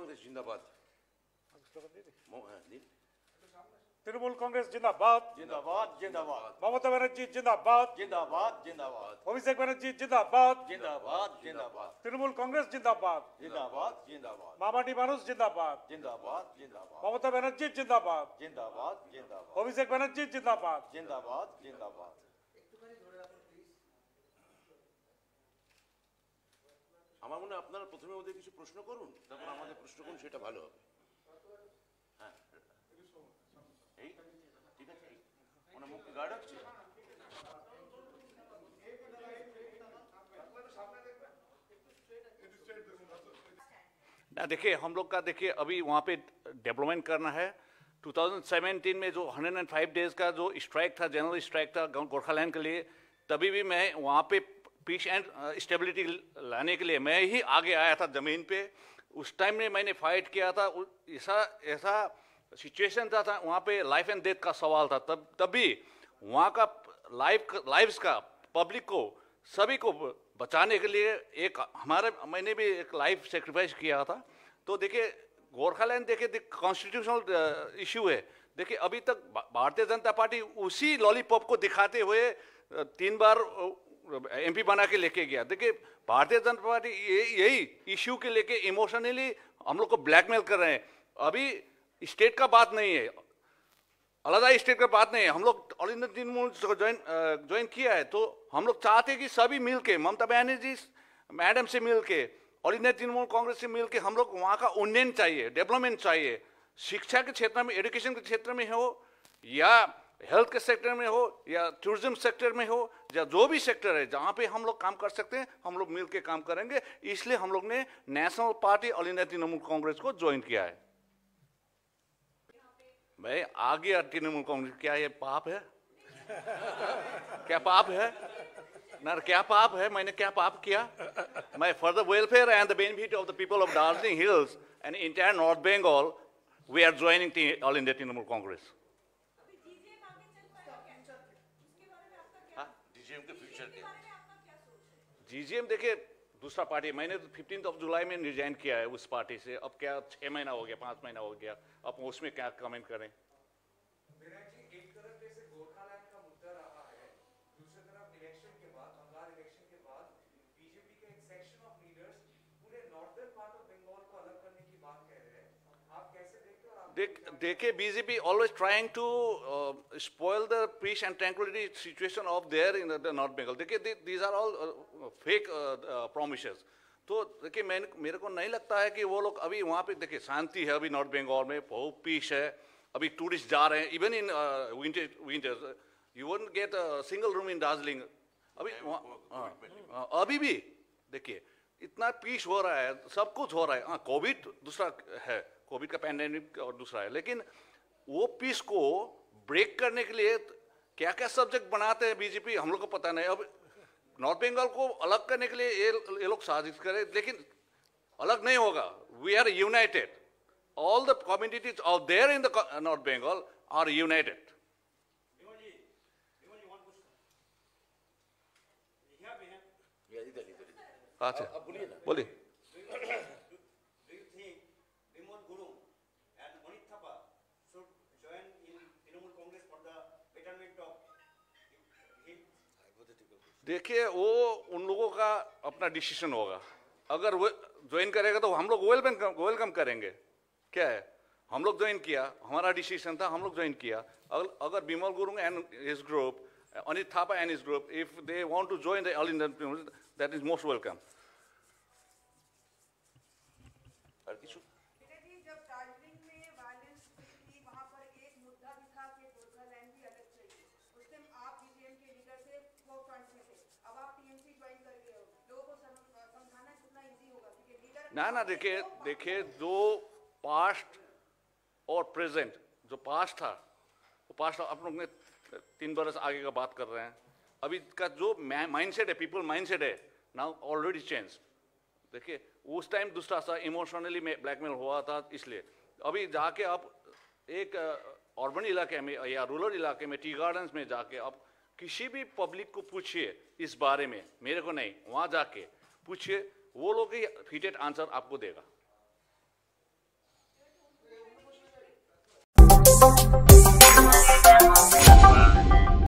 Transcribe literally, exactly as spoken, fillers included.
कांग्रेस जिंदाबाद। तृणमूल कांग्रेस जिंदाबाद जिंदाबाद जिंदाबाद ममता बनर्जी जिंदाबाद जिंदाबाद जिंदाबाद अभिषेक बनर्जी जिंदाबाद जिंदाबाद जिंदाबाद तृणमूल कांग्रेस जिंदाबाद जिंदाबाद जिंदाबाद मामाटी मानुष जिंदाबाद जिंदाबाद जिंदाबाद ममता बनर्जी जिंदाबाद जिंदाबाद जिंदाबाद अभिषेक बनर्जी जिंदाबाद जिंदाबाद जिंदाबाद। আমার মনে হয় আপনারা প্রথমে ওদের কিছু প্রশ্ন করুন, তারপর আমাদের প্রশ্ন করুন, সেটা ভালো হবে। হ্যাঁ এই ঠিক আছে, ওনার মুখে গার্ড আছে। ना देखिए, हम लोग का देखिए अभी वहाँ पे डेवलपमेंट करना है। दो हज़ार सत्रह में जो एक सौ पाँच डेज का जो स्ट्राइक था, जनरल स्ट्राइक था गोरखालैंड के लिए, तभी भी मैं वहाँ पे पीस एंड स्टेबिलिटी लाने के लिए मैं ही आगे आया था ज़मीन पे। उस टाइम में मैंने फाइट किया था। ऐसा ऐसा सिचुएशन था, था वहाँ पे लाइफ एंड डेथ का सवाल था। तब तभी वहाँ का लाइफ लाइव्स का पब्लिक को सभी को बचाने के लिए एक हमारे मैंने भी एक लाइफ सेक्रीफाइस किया था। तो देखिए गोरखालैंड देखिए कॉन्स्टिट्यूशनल इशू है। देखिए अभी तक भारतीय जनता पार्टी उसी लॉलीपॉप को दिखाते हुए तीन बार एमपी बना के लेके गया। देखिए भारतीय जनता पार्टी यही इशू के लेके इमोशनली हम लोग को ब्लैकमेल कर रहे हैं। अभी स्टेट का बात नहीं है, अलग स्टेट का बात नहीं है। हम लोग all India Trinamool join join किया है, तो हम लोग चाहते हैं कि सभी मिल के ममता बनर्जी मैडम से मिल के ऑल इंडिया तृणमूल कांग्रेस से मिल के हम लोग वहाँ का उन्नयन चाहिए, डेवलपमेंट चाहिए। शिक्षा के क्षेत्र में, एजुकेशन के क्षेत्र में हो, या हेल्थ के सेक्टर में हो, या टूरिज्म सेक्टर में हो, या जो भी सेक्टर है जहाँ पे हम लोग काम कर सकते हैं, हम लोग मिल के काम करेंगे। इसलिए हम लोग ने national party all India Trinamool Congress को ज्वाइन किया है। भाई आ गया तृणमूल कांग्रेस, क्या ये पाप है? क्या पाप है ना? क्या पाप है? मैंने क्या पाप किया? मैं for the welfare and the benefit of the people of Darjeeling hills and entire north Bengal we are joining all India Trinamool Congress. GGM देखिए दूसरा पार्टी, मैंने तो फिफ्टींथ ऑफ जुलाई में रिजाइन किया है उस पार्टी से। अब क्या छह महीना हो गया, पांच महीना हो गया, अब उसमें क्या कमेंट करें? एक तरफ जैसे गोरखालैंड का मुद्दा रहा है, दूसरी तरफ इलेक्शन के बाद, बंगाल इलेक्शन के बाद बीजेपी के एक सेक्शन ऑफ लीडर्स पूरे नॉर्दर्न पार्ट ऑफ बंगाल को अलग करने की बात कह रहे हैं। आप कैसे देखते हो? देख देखिए BJP always trying to spoil the peace and tranquillity situation of there in the north Bengal. देखिए these are all fake promises. तो देखिए मैं मेरे को नहीं लगता है कि वो लोग अभी वहाँ पे, देखिए शांति है अभी नॉर्थ बंगाल में, बहुत पीस है। अभी टूरिस्ट जा रहे हैं, even in winter winter you won't get a single room in Darjeeling. अभी वहाँ अभी भी देखिए इतना पीस हो रहा है, सब कुछ हो रहा है। हाँ कोविड दूसरा है, कोविड का पैंडेमिक और दूसरा है, लेकिन वो पीस को ब्रेक करने के लिए क्या क्या सब्जेक्ट बनाते हैं बीजेपी हम लोग को पता नहीं। अब नॉर्थ बंगाल को अलग करने के लिए ये ये लोग साजिश करें, लेकिन अलग नहीं होगा। We are united, all the communities out there in the north Bengal are united. अच्छा बोलिए। देखिए वो उन लोगों का अपना डिसीजन होगा। अगर वो ज्वाइन करेगा तो हम लोग वेलकम वेलकम करेंगे। क्या है, हम लोग ज्वाइन किया, हमारा डिसीजन था, हम लोग ज्वाइन किया। अगर अगर Bimal Gurung and his group, Anit Thapa and his group, if they want to join the all Indian, that is most welcome. और किछु ना ना देखिए देखिए जो पास्ट और प्रेजेंट, जो पास्ट था वो पास्ट आप लोग ने तीन बरस आगे का बात कर रहे हैं। अभी का जो माइंडसेट है, पीपल माइंडसेट है नाउ ऑलरेडी चेंज। देखिए उस टाइम दूसरा सा इमोशनली में ब्लैकमेल हुआ था, इसलिए अभी जाके आप एक अर्बन इलाके में या रूरल इलाके में, टी गार्डन्स में जाके आप किसी भी पब्लिक को पूछिए इस बारे में, मेरे को नहीं, वहाँ जाके पूछिए, वो लोग ही फिटेड आंसर आपको देगा। है।